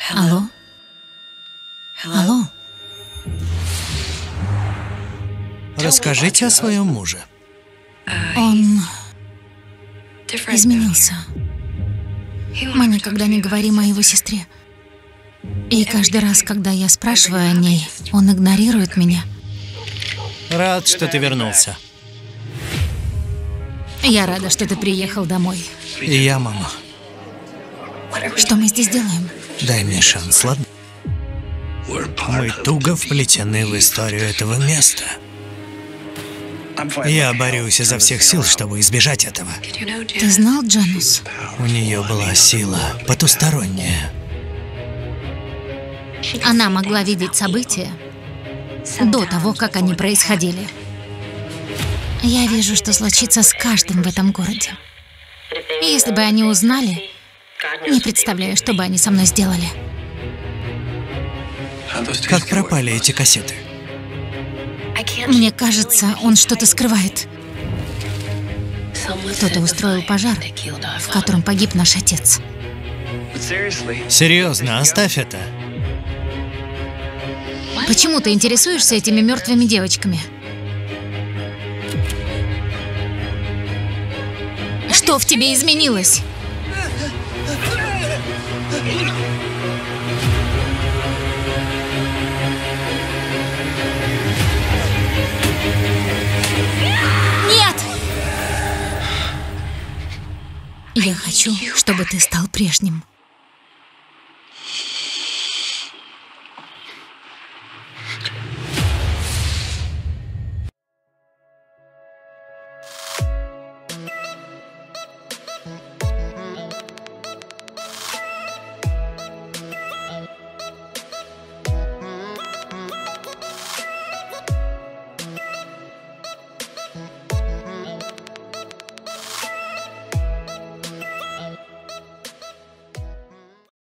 Алло? Алло? Расскажите о своем муже. Он изменился. Мы никогда не говорим о его сестре. И каждый раз, когда я спрашиваю о ней, он игнорирует меня. Рад, что ты вернулся. Я рада, что ты приехал домой. И я, мама. Что мы здесь делаем? Дай мне шанс, ладно? Мы туго вплетены в историю этого места. Я борюсь изо всех сил, чтобы избежать этого. Ты знал Джанус? У нее была сила потусторонняя. Она могла видеть события до того, как они происходили. Я вижу, что случится с каждым в этом городе. И если бы они узнали, не представляю, что бы они со мной сделали. Как пропали эти кассеты? Мне кажется, он что-то скрывает. Кто-то устроил пожар, в котором погиб наш отец. Серьезно, оставь это. Почему ты интересуешься этими мертвыми девочками? Что в тебе изменилось? Нет! Я хочу, чтобы ты стал прежним.